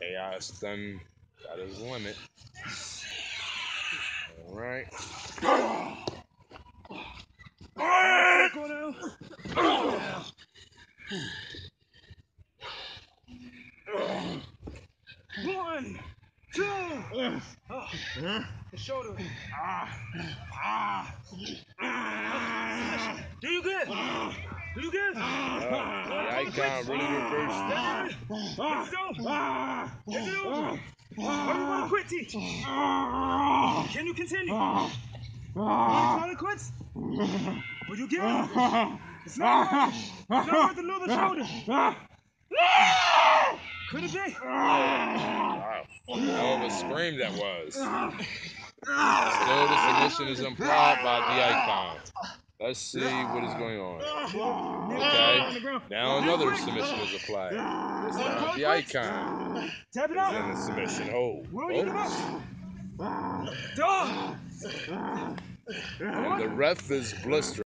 Chaos done got his limit. All right. One, two. The shoulder. Do you good? Do you good? The icon really reversed that. Is it over? Is it over? Or you want to quit, Teach? Can you continue? You want to call it quits? Will you give it? It's not worth it. It's not worth another shoulder. Could it be? Wow. Hell of a scream that was. Still, the submission is implied by the icon. Let's see what is going on. Okay. Now another submission is applied. This time the icon Tap it is out. in the submission hold. Will you give up? And the ref is blistering.